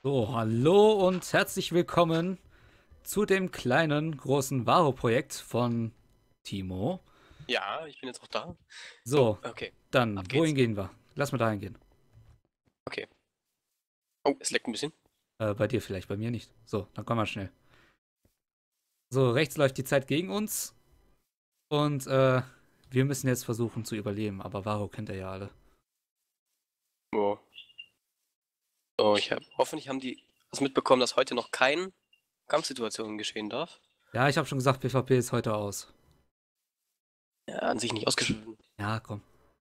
So, hallo und herzlich willkommen zu dem kleinen, großen Varo-Projekt von Timo. Ja, ich bin jetzt auch da. So, So, okay. Ab dann, wohin geht's. gehen wir? Lass mal dahin gehen. Okay. Oh, es leckt ein bisschen. Bei dir vielleicht, bei mir nicht. So, dann komm mal schnell. So, rechts läuft die Zeit gegen uns und wir müssen jetzt versuchen zu überleben, aber Varo kennt ihr ja alle. Oh. So, hoffentlich haben die das mitbekommen, dass heute noch kein Kampfsituation geschehen darf. Ja, ich habe schon gesagt, PvP ist heute aus. Ja, an sich nicht ausgeschrieben. Ja, komm.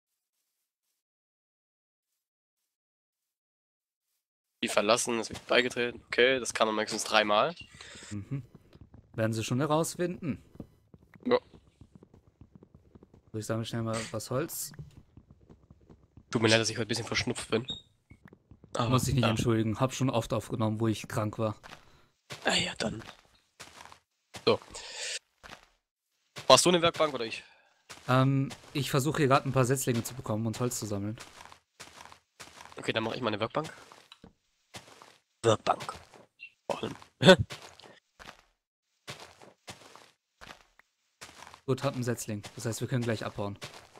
Die verlassen, es wird beigetreten. Okay, das kann man maximal dreimal. Mhm. Werden sie schon herausfinden. Ja. So, ich sammle schnell mal was Holz. Tut mir leid, dass ich heute ein bisschen verschnupft bin. Aber, Muss ich nicht ja. entschuldigen. Hab schon oft aufgenommen, wo ich krank war. Ah ja, dann. So. Machst du eine Werkbank oder ich? Ich versuche hier gerade ein paar Setzlinge zu bekommen und Holz zu sammeln. Okay, dann mache ich mal eine Werkbank. Werkbank. Vor allem. Gut, hab einen Setzling. Das heißt, wir können gleich abhauen.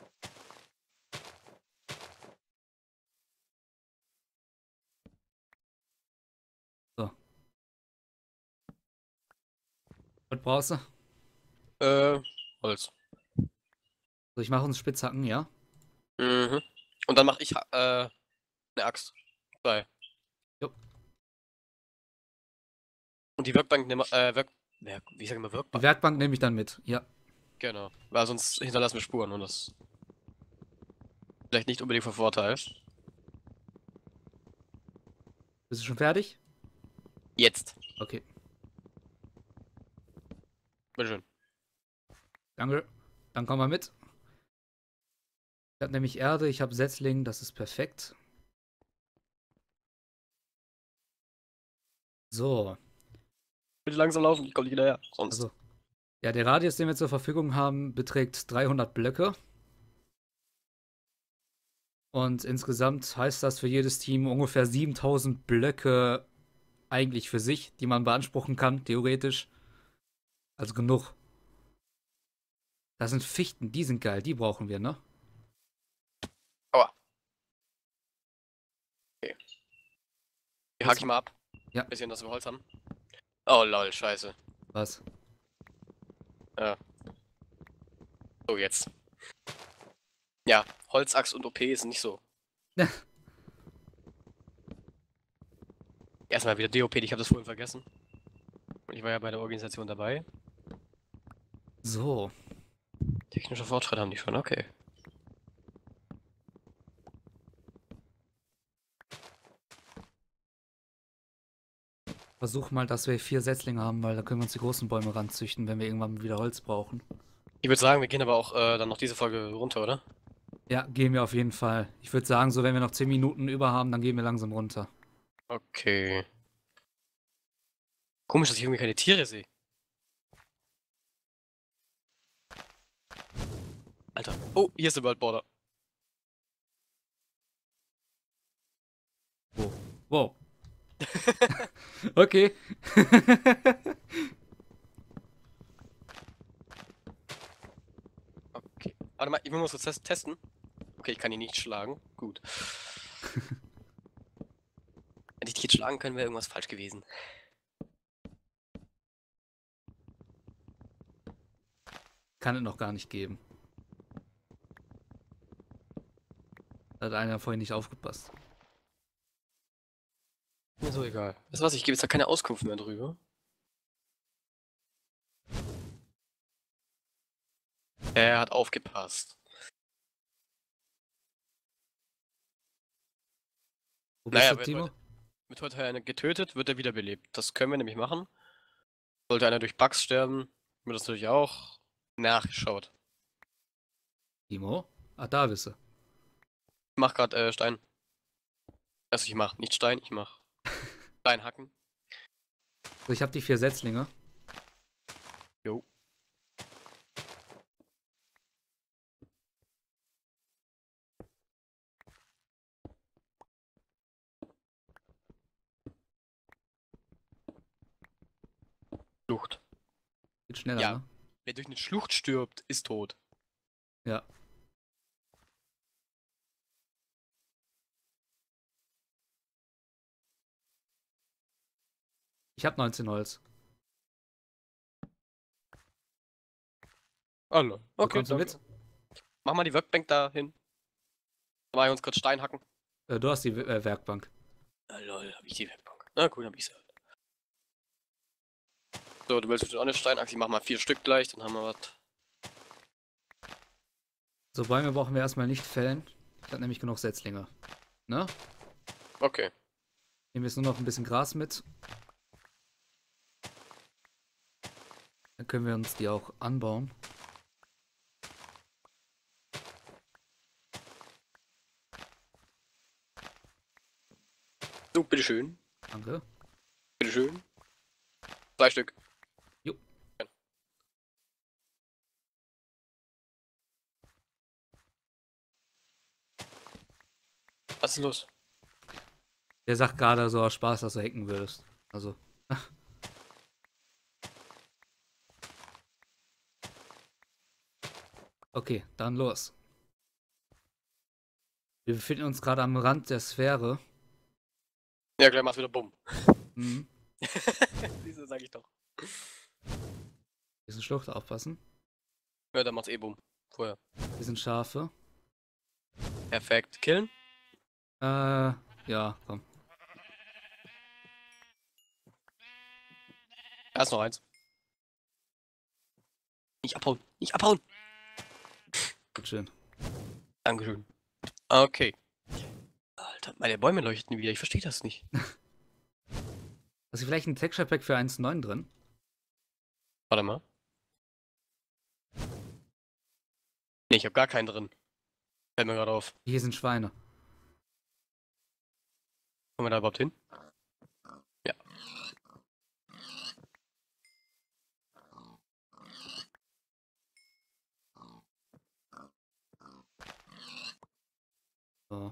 So. Was brauchst du? Holz. So, ich mache uns Spitzhacken, ja? Mhm. Und dann mache ich eine Axt. Zwei. Jo. Und die Werkbank nehmen wie sag ich mal Die Werkbank? Werkbank nehme ich dann mit. Ja. Genau. Weil sonst hinterlassen wir Spuren und das ist vielleicht nicht unbedingt von Vorteil. Bist du schon fertig? Jetzt. Okay. Bitteschön. Danke. Dann komm mal mit. Ich habe nämlich Erde, ich habe Setzling, das ist perfekt. So. Bitte langsam laufen, ich komme nicht hinterher. Sonst. Also, ja, der Radius, den wir zur Verfügung haben, beträgt 300 Blöcke. Und insgesamt heißt das für jedes Team ungefähr 7000 Blöcke eigentlich für sich, die man beanspruchen kann, theoretisch. Also genug. Das sind Fichten, die sind geil, die brauchen wir, ne? Aua. Okay. Die hake Jetzt, ich mal ab. ja, Bisschen, dass wir Holz haben. Oh lol, scheiße. was? Ja. So, jetzt. Ja, Holzaxt und OP ist nicht so. Erstmal wieder DOP, ich habe das vorhin vergessen. Ich war ja bei der Organisation dabei. So, Technischer Fortschritt haben die schon, okay. versuch mal, dass wir 4 Setzlinge haben, weil da können wir uns die großen Bäume ranzüchten, wenn wir irgendwann wieder Holz brauchen. Ich würde sagen, wir gehen aber auch dann noch diese Folge runter, oder? Ja, gehen wir auf jeden Fall. Ich würde sagen, so wenn wir noch 10 Minuten über haben, dann gehen wir langsam runter. Okay. Komisch, dass ich irgendwie keine Tiere sehe. Alter. Oh, hier ist der World Border. Wow. Wow. Okay. Okay. Warte mal, ich muss kurz testen. Okay, ich kann ihn nicht schlagen. Gut. Hätte ich dich jetzt schlagen können, wäre irgendwas falsch gewesen. Kann es noch gar nicht geben. Da hat einer vorhin nicht aufgepasst. Mir so egal. Weißt du was, ich gebe jetzt da keine Auskunft mehr drüber. Er hat aufgepasst. Wo bist Naja, du, Timo? wird heute einer getötet, wird er wiederbelebt. Das können wir nämlich machen. Sollte einer durch Bugs sterben, wird das natürlich auch nachgeschaut. Timo? Ah, da bist du. Ich mach grad Stein. Also ich mach nicht Stein, ich mach Steinhacken. So, ich habe die 4 Setzlinge. Jo. Schlucht. Geht schneller, Ja. ne? Wer durch eine Schlucht stirbt, ist tot. Ja. Ich habe 19 Holz. Hallo. Okay, Kommst du danke. mit? Mach mal die Workbank da hin. Dann mach ich uns kurz Stein hacken. Du hast die Werkbank. Lol, hab ich die Werkbank. Na gut, hab ich sie halt. So, du willst bitte auch eine Steinachse? Ich mach mal 4 Stück gleich, dann haben wir was. So, Bäume brauchen wir erstmal nicht fällen. Ich habe nämlich genug Setzlinge. Ne? Okay. Nehmen wir jetzt nur noch ein bisschen Gras mit. Dann können wir uns die auch anbauen. So, bitteschön. Danke. Bitteschön. 2 Stück. Jo. Was ist los? Der sagt gerade so aus Spaß, dass du hacken würdest. Also. Okay, dann los. Wir befinden uns gerade am Rand der Sphäre. Ja, gleich machst du wieder Bumm. Mhm. Wieso sag ich doch? Hier ist eine Schlucht, aufpassen. Ja, dann macht's eh Bumm. Vorher. Hier sind Schafe. Perfekt. Killen? Ja, komm. Da ist noch eins. Nicht abhauen. Nicht abhauen. Gut schön. Dankeschön. Okay. Alter, meine Bäume leuchten wieder. Ich verstehe das nicht. Hast du vielleicht ein Texture Pack für 1.9 drin? Warte mal. Nee, ich habe gar keinen drin. Fällt mir gerade auf. Hier sind Schweine. Kommen wir da überhaupt hin? Ja. So.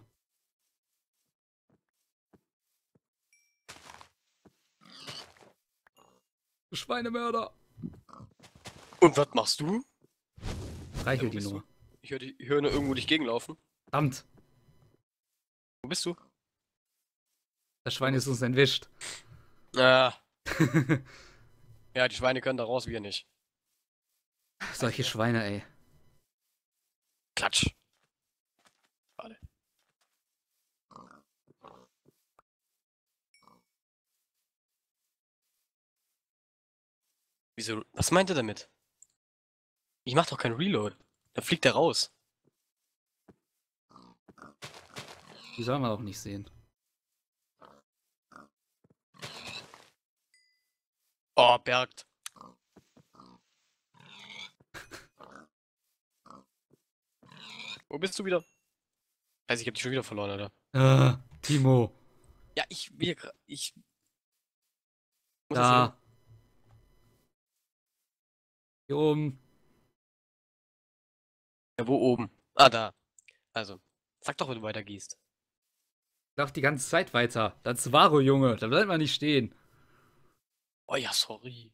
Schweinemörder! Und was machst du? Reichelt wo die bist nur. Ich höre nur irgendwo dich gegenlaufen. Verdammt! Wo bist du? Das Schwein ist uns entwischt. Ah. Ja, die Schweine können da raus, wir nicht. Solche Schweine, ey. Klatsch. Warte. Wieso? Was meint er damit? Ich mach doch keinen Reload. Da fliegt er raus. Die soll man auch nicht sehen. Oh, Bergt. Wo bist du wieder? Scheiße, ich hab dich schon wieder verloren, Alter. Timo. Ja, ich muss das Da. Hier oben. Ja, wo oben? Ah, da. Also, sag doch, wenn du weiter gehst. Lauf die ganze Zeit weiter. Das ist Varo, Junge. Da bleibt man nicht stehen. Oh ja, sorry.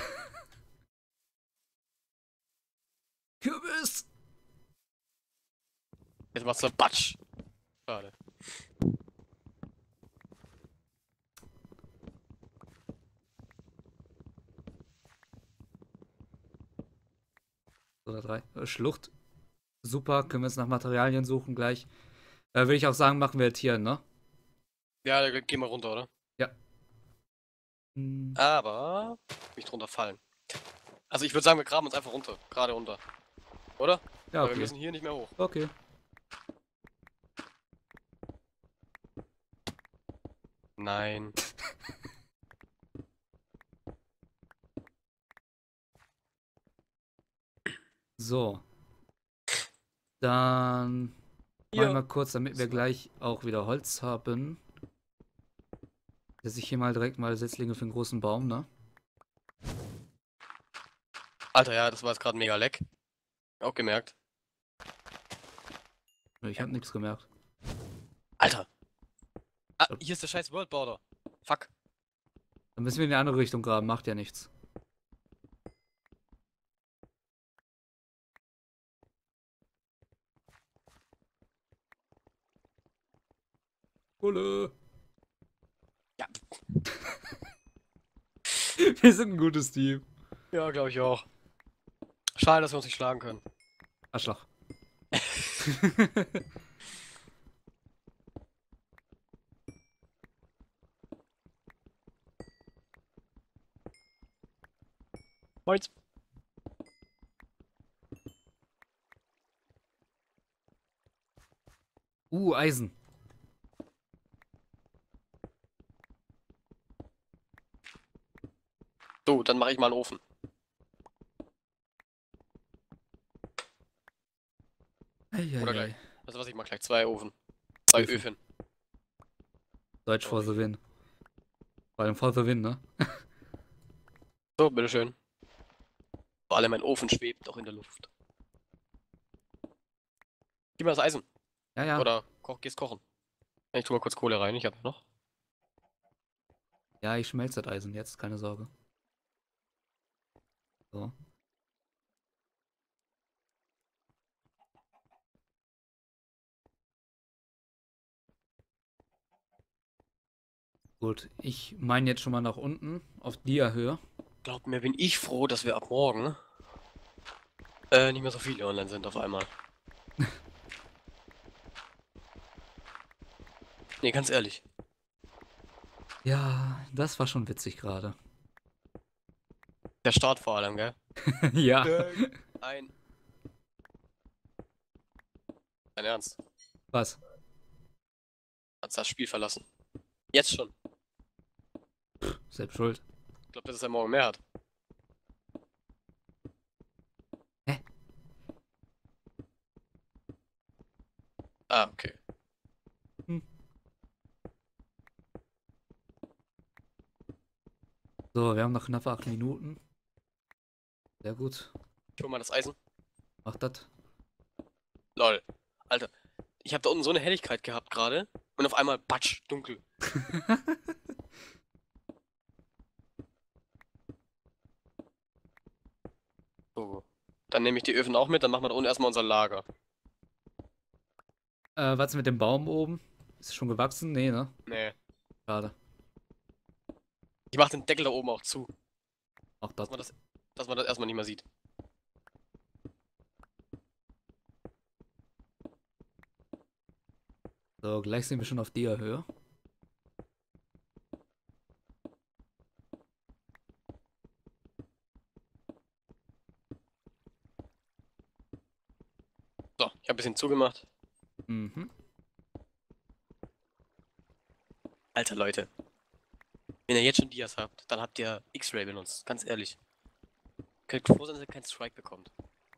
Kürbis! Jetzt machst du Batsch. Schade. Oder 3. Schlucht. Super. Können wir jetzt nach Materialien suchen gleich. Würde ich auch sagen, machen wir jetzt hier, ne? Ja, da geh mal runter, oder? Ja. Hm. Aber nicht drunter fallen. Also ich würde sagen, wir graben uns einfach runter. Gerade runter. Oder? Ja, Weil wir okay. müssen hier nicht mehr hoch. Okay. Nein. So. Dann Hier. mal kurz, damit wir gleich auch wieder Holz haben. Setze ich hier mal direkt mal Setzlinge für einen großen Baum, ne? Alter, ja, das war jetzt gerade mega leck. Auch gemerkt. Ich habe nichts gemerkt. Alter. Ah, hier ist der scheiß World Border. Fuck. Dann müssen wir in die andere Richtung graben, macht ja nichts. Bulle. Ja. Wir sind ein gutes Team. Ja, glaube ich auch. Schade, dass wir uns nicht schlagen können. Arschloch. Moins. Eisen. So, dann mache ich mal einen Ofen. Oder gleich. Eieiei. Also was, ich mache gleich 2 Ofen. 2 Öfen. Öfen. Deutsch for the win. Vor allem for the win, ne? So, bitteschön. Vor allem mein Ofen schwebt auch in der Luft. Gib mir das Eisen. Ja, ja. Oder gehst kochen. Ich tue mal kurz Kohle rein, ich habe noch. Ja, ich schmelze das Eisen jetzt, keine Sorge. So. Gut, ich meine jetzt schon mal nach unten, auf Dia-Höhe. Glaub mir, bin ich froh, dass wir ab morgen nicht mehr so viele online sind auf einmal. Nee, ganz ehrlich. Ja, das war schon witzig gerade. Der Start vor allem, gell? Ja. Ein. Dein Ernst? Was? Hat's das Spiel verlassen. Jetzt schon. Selbst schuld. Ich glaube, dass es ja morgen mehr hat. Hä? Ah, okay. So, wir haben noch knappe 8 Minuten. Sehr gut. Ich hol mal das Eisen. Mach das. Lol. Alter, ich habe da unten so eine Helligkeit gehabt gerade. Und auf einmal, patsch, dunkel. So. Dann nehme ich die Öfen auch mit, dann machen wir da unten erstmal unser Lager. Was ist mit dem Baum oben? Ist es schon gewachsen? Nee, ne? Nee. Schade. Ich mach den Deckel da oben auch zu, Auch das. dass man das erstmal nicht mehr sieht. So, gleich sind wir schon auf Dia-Höhe. So, ich habe ein bisschen zugemacht. Mhm. Alter Leute. Wenn ihr jetzt schon Dias habt, dann habt ihr X-Ray benutzt. Ganz ehrlich. Könnt froh sein, dass ihr keinen Strike bekommt.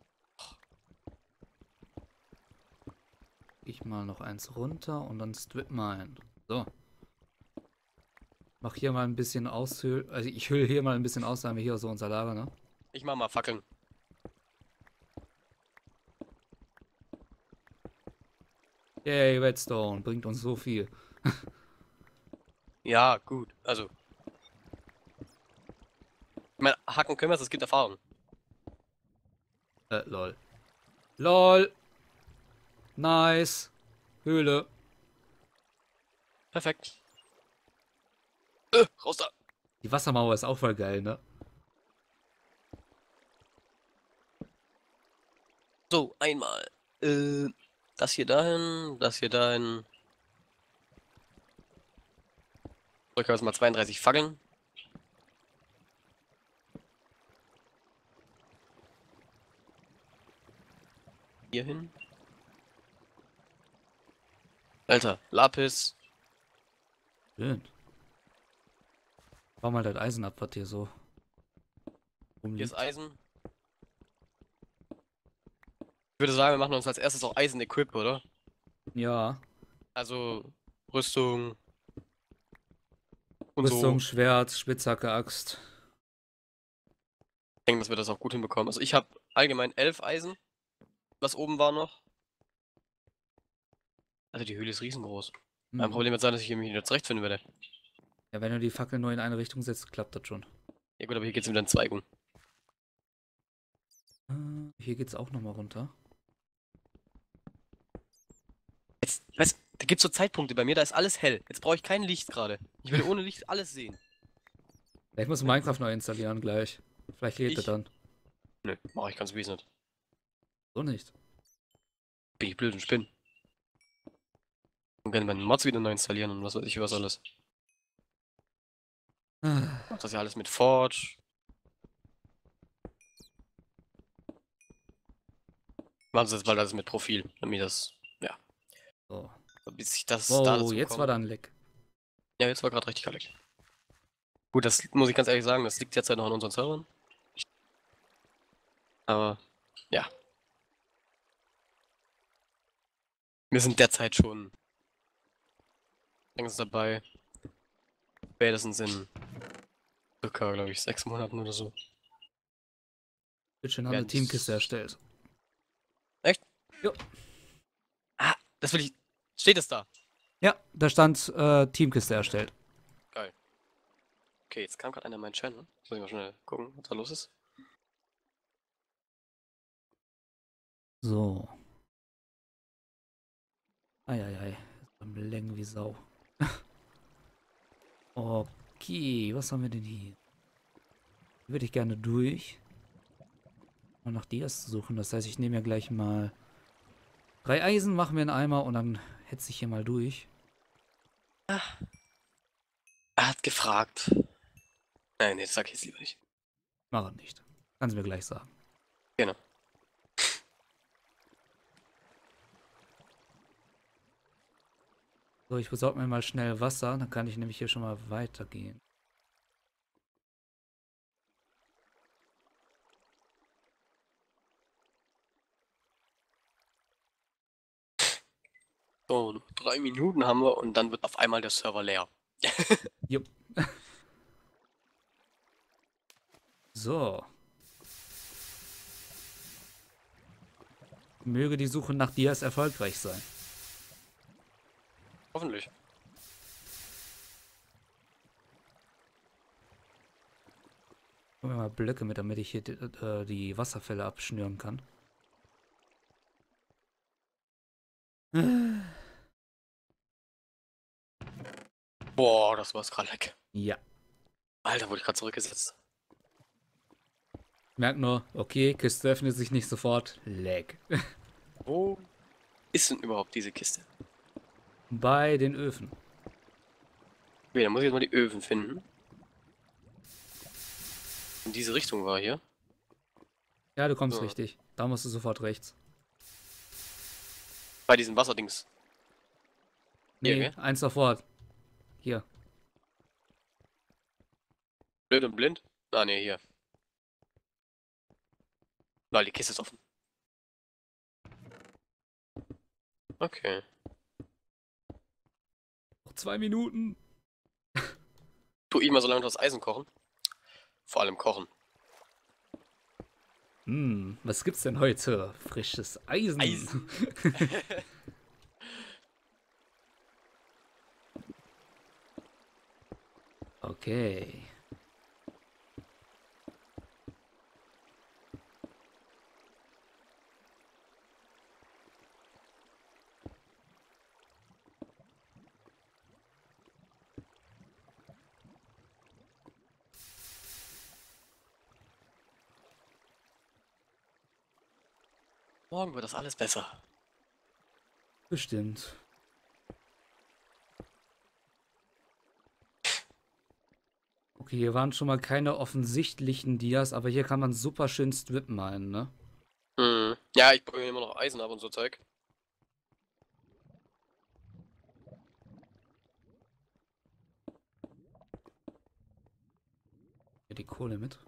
Ich mal noch eins runter und dann strip mine. So. Mach hier mal ein bisschen aushöhlen. Also ich hülle hier mal ein bisschen aus, da haben wir hier so unser Lager, ne? Ich mach mal Fackeln. Yay, Redstone. Bringt uns so viel. Ja, gut. Also. Ich meine, hacken können wir, das gibt Erfahrung. Lol. LOL. Nice. Höhle. Perfekt. Raus da. Die Wassermauer ist auch voll geil, ne? So, einmal. Das hier dahin, das hier dahin. So, ich habe jetzt mal 32 Fackeln. Hier hin. Alter, Lapis. Schön. Bau mal das Eisen ab, was hier so Hier rumliegt. ist Eisen. Ich würde sagen, wir machen uns als erstes auch Eisen-Equip, oder? Ja. Also Rüstung und Rüstung, so. Schwert, Spitzhacke, Axt. Ich denke, dass wir das auch gut hinbekommen. Also ich habe allgemein 11 Eisen. Was oben war noch. Also die Höhle ist riesengroß. Mein Mhm. Problem wird sein, dass ich mich wieder zurechtfinden werde. Ja, wenn du die Fackel nur in eine Richtung setzt, klappt das schon. Ja gut, aber hier geht's wieder in Zweigung. Hier geht's auch nochmal runter. Jetzt, was? gibt's so Zeitpunkte bei mir, da ist alles hell. Jetzt brauche ich kein Licht gerade. Ich will ohne Licht alles sehen. Ich muss Minecraft neu installieren gleich. Vielleicht lädt er Ich? dann. Nö, mach ich ganz wie nicht. So nicht. Bin ich blöd und spinn. Und gerne meinen Mods wieder neu installieren und was weiß ich was alles. Mach das ja alles mit Forge. Machen sie jetzt bald alles mit Profil, damit das, ja, So. bis sich das Wow, da dazu jetzt kommt. war da ein Leck. Ja, jetzt war gerade richtig leck. Gut, das muss ich ganz ehrlich sagen, das liegt jetzt halt noch an unseren Servern. Aber, ja. Wir sind derzeit schon längst dabei. Spätestens in circa, glaube ich, 6 Monaten oder so. Bitteschön, haben eine Werden Teamkiste erstellt. Echt? Jo. Ah, das will ich. Steht es da? Ja, da stand Teamkiste erstellt. Geil. Okay, jetzt kam gerade einer in meinen Channel. Muss ich mal schnell gucken, was da los ist. So. Eieiei. Am Längen wie Sau. Okay, was haben wir denn hier? Hier würde ich gerne durch. Mal nach Dias suchen. Das heißt, ich nehme ja gleich mal 3 Eisen, machen wir in einen Eimer und dann hetze ich hier mal durch. Er hat gefragt. Nein, nee, das sag ich jetzt lieber nicht. Mach er nicht. Kannst du mir gleich sagen. Genau. So, ich besorge mir mal schnell Wasser. Dann kann ich nämlich hier schon mal weitergehen. So, noch 3 Minuten haben wir und dann wird auf einmal der Server leer. Jupp. So. Möge die Suche nach Dias erfolgreich sein. Hoffentlich. Holen wir mal Blöcke mit, damit ich hier die Wasserfälle abschnüren kann. Boah, das war's gerade leck. Ja. Alter, wurde ich gerade zurückgesetzt. Ich merke nur, okay, Kiste öffnet sich nicht sofort. Lag. Wo ist denn überhaupt diese Kiste? Bei den Öfen. Okay, dann muss ich jetzt mal die Öfen finden. In diese Richtung war hier. Ja, du kommst So. richtig. Da musst du sofort rechts. Bei diesen Wasserdings. Nee, Hier, gell? eins davor. Hier. Blöd und blind? Ah, ne, hier. Nein, die Kiste ist offen. Okay. Noch 2 Minuten. Tu ich mal so lange das Eisen kochen. Vor allem kochen. Was gibt's denn heute? Frisches Eisen. Eisen. Okay. Morgen wird das alles besser. Bestimmt. Okay, hier waren schon mal keine offensichtlichen Dias, aber hier kann man super schön Strip minen, ne? Hm. Ja, ich brauche immer noch Eisen ab und so Zeug. Hier die Kohle mit.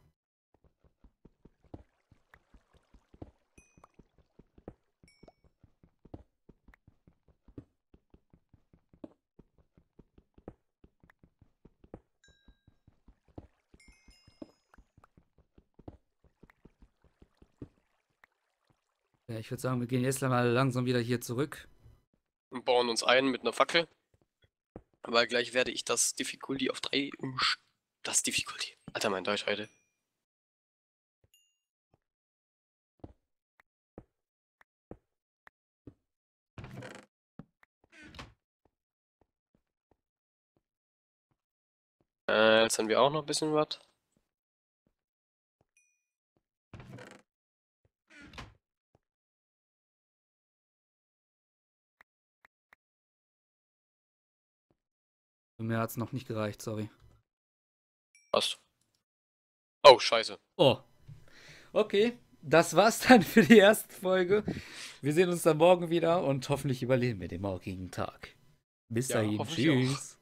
Ja, ich würde sagen, wir gehen jetzt mal langsam wieder hier zurück. Und bauen uns ein mit einer Fackel. Weil gleich werde ich das Difficulty auf 3 Das Difficulty. Alter, mein Deutsch heute. Jetzt haben wir auch noch ein bisschen was. Mir hat es noch nicht gereicht, sorry. Passt. Oh, scheiße. Oh. Okay, das war's dann für die erste Folge. Wir sehen uns dann morgen wieder und hoffentlich überleben wir den morgigen Tag. Bis Ja, dahin, hoffentlich auch. tschüss.